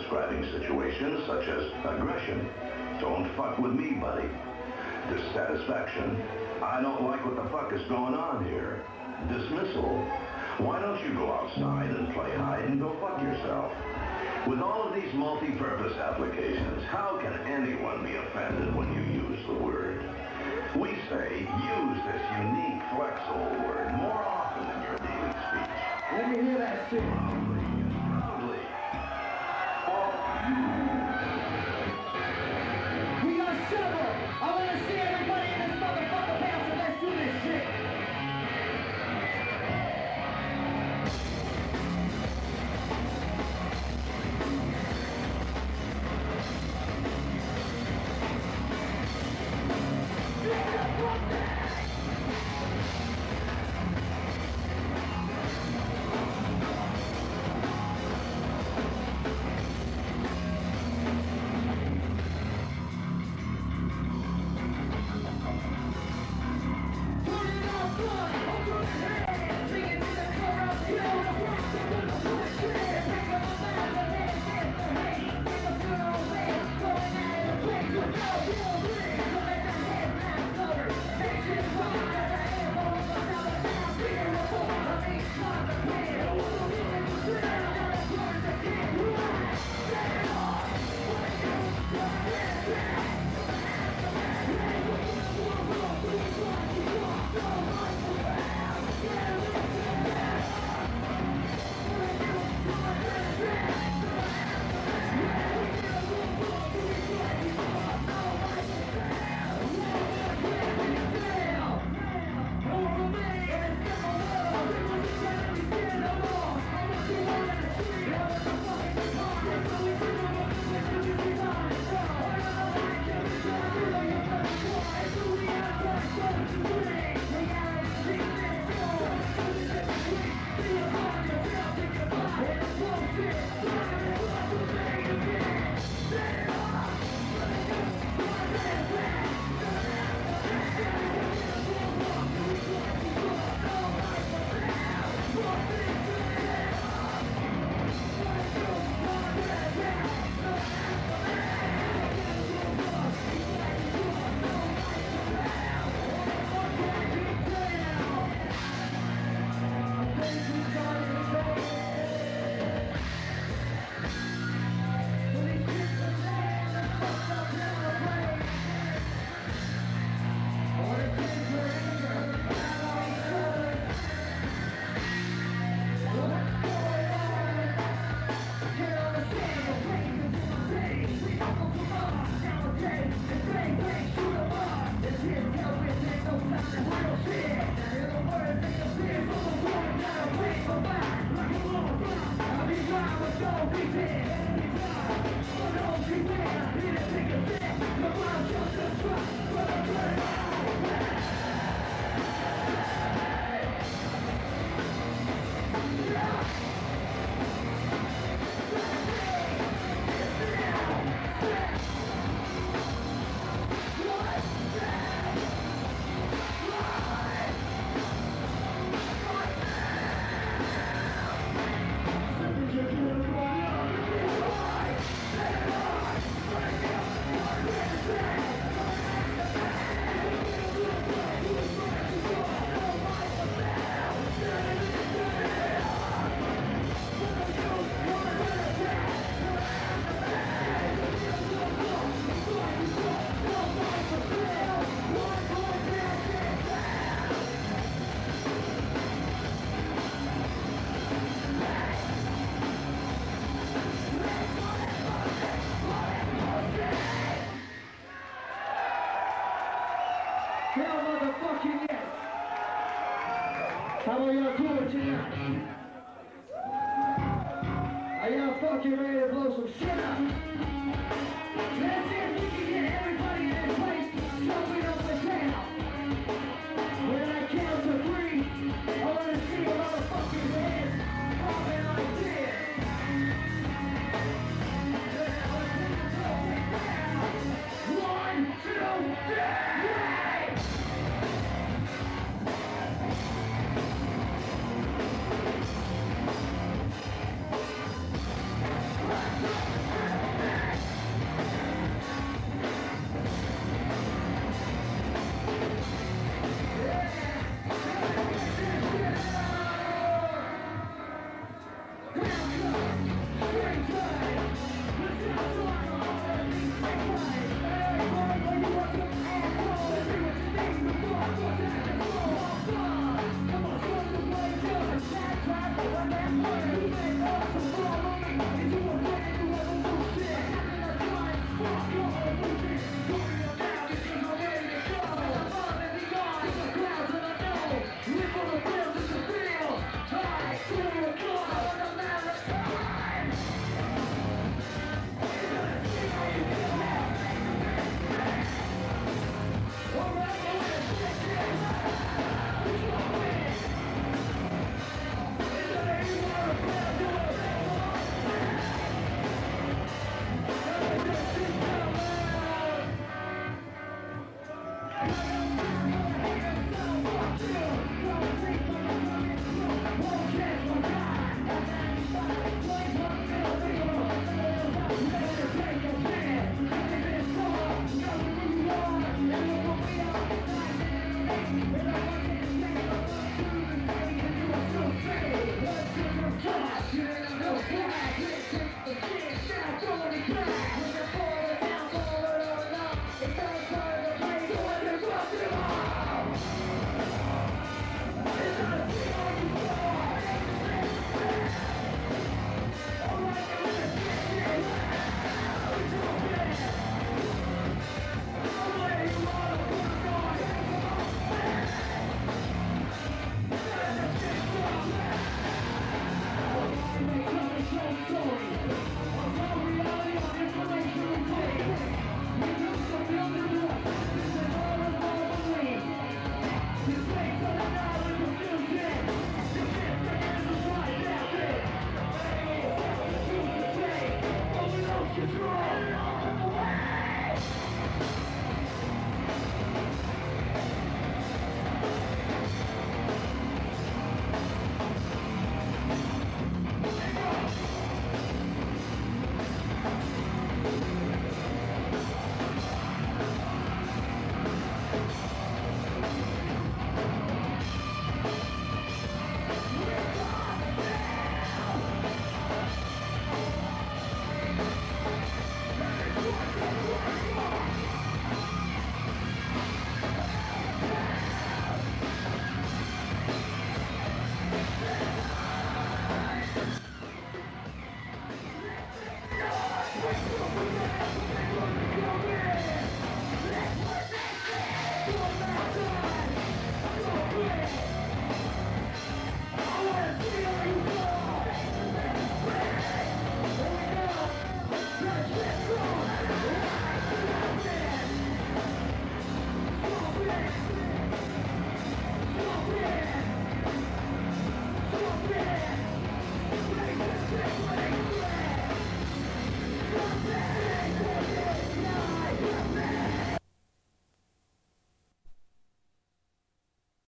describing situations such as aggression. Don't fuck with me, buddy. Dissatisfaction. I don't like what the fuck is going on here. Dismissal. Why don't you go outside and play hide and go fuck yourself? With all of these multi-purpose applications, how can anyone be offended when you use the word? We say use this unique, flexible word more often in your daily speech. Let me hear that shit. Proudly. All you. We got several. I want to see everybody in this motherfucker bounce, so let's do this shit. How are y'all doing tonight? Are y'all fucking ready to blow some shit up? Let's see if we can get everybody in their place jumping up and down. When I count to 3, I want to see a motherfucking hands popping like this.